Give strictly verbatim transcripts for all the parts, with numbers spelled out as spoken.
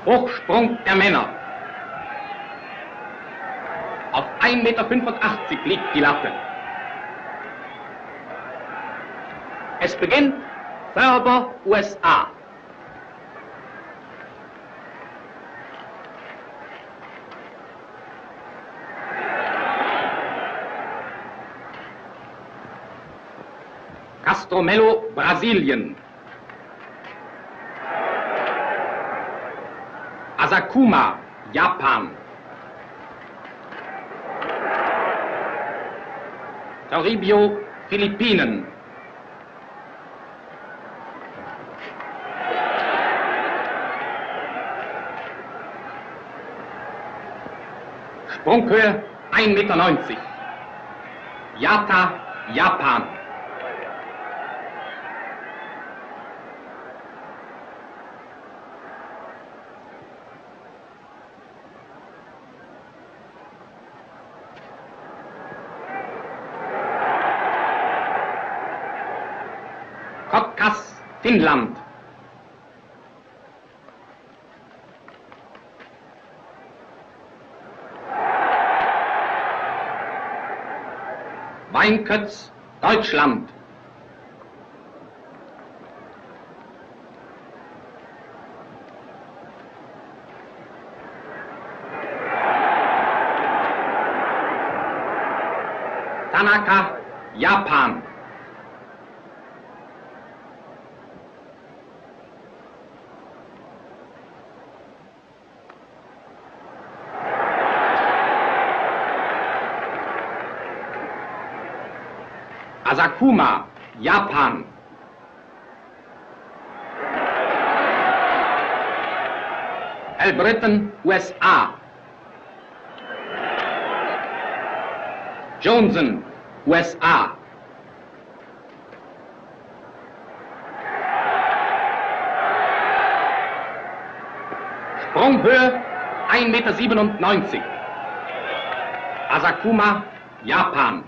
Hochsprung der Männer. Auf ein Meter fünfundachtzig liegt die Latte. Es beginnt Server U S A. Castromello, Brasilien. Asakuma, Japan. Toribio, Philippinen. Sprunghöhe ein Meter neunzig. Yata, Japan. Finnland. Weinkötz, Deutschland. Tanaka, Japan. Asakuma, Japan. Elbritten, U S A. Johnson, U S A. Sprunghöhe ein Meter siebenundneunzig. Asakuma, Japan.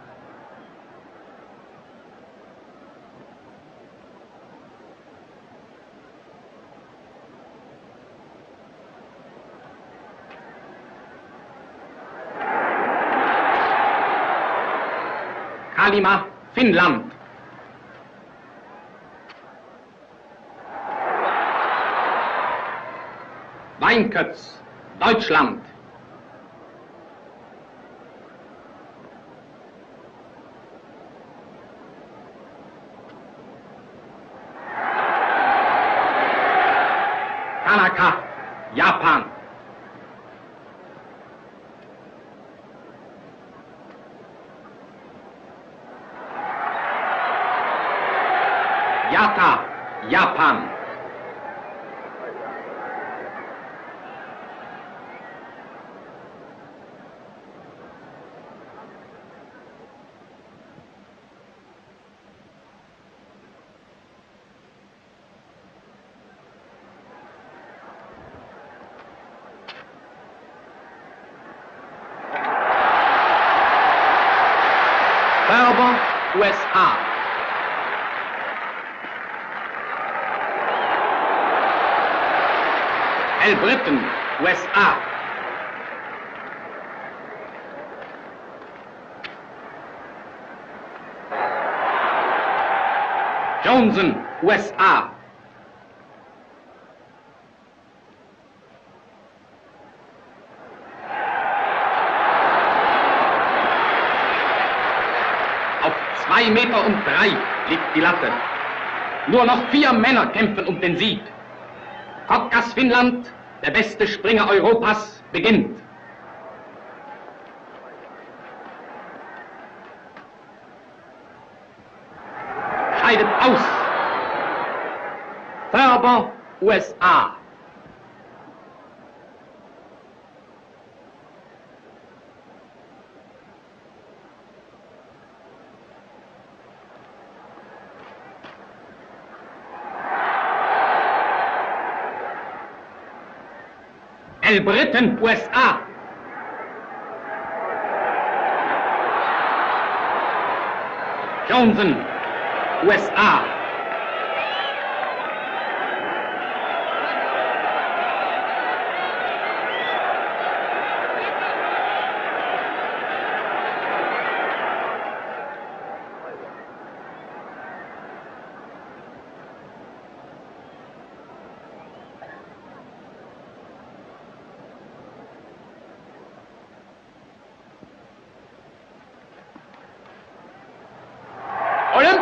Kalima, Finnland. Weinkötz, Deutschland. Tanaka, Japan. Yata, Japan. Server, U S A. Elbritten, U S A. Johnson, U S A. Auf zwei Meter und drei liegt die Latte. Nur noch vier Männer kämpfen um den Sieg. Kokkas, Finnland, der beste Springer Europas, beginnt. Scheidet aus. Server, U S A. Elbritten, U S A. Johnson, U S A.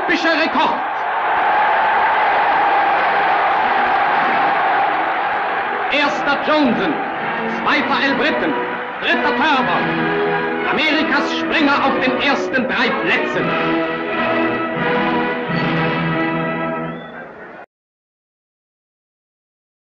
olympischer Rekord. Erster Johnson, zweiter Elbritten, dritter Turber. Amerikas Springer auf den ersten drei Plätzen.